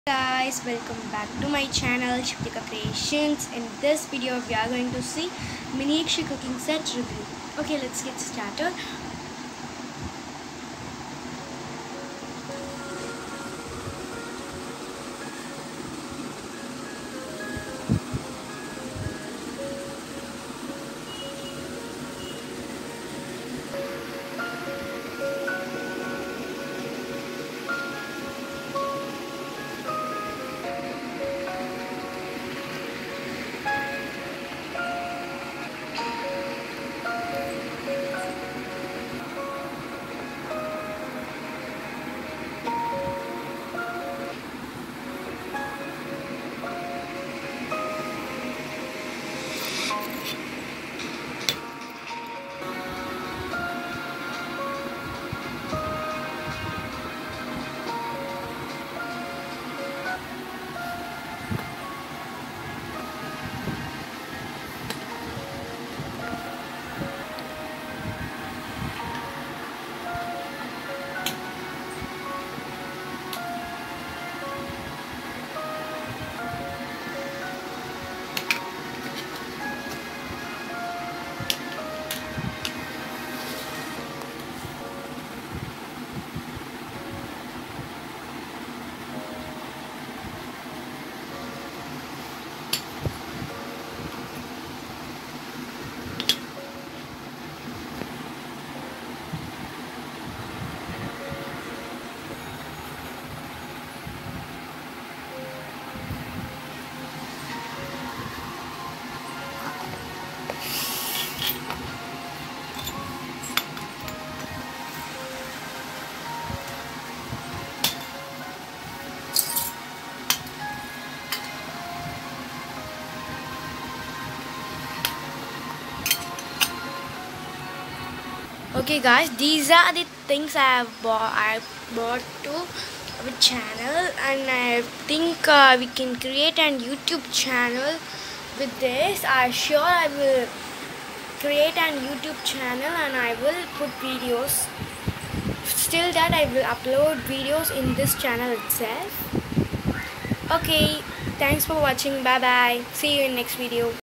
Guys, welcome back to my channel Shiptika Creations. In this video we are going to see miniature cooking set review. Okay, let's get started. Okay guys, these are the things I bought to our channel, and I think we can create a YouTube channel with this. I'm sure I will create a YouTube channel and I will put videos. Still that I will upload videos in this channel itself. Okay, thanks for watching. Bye bye. See you in next video.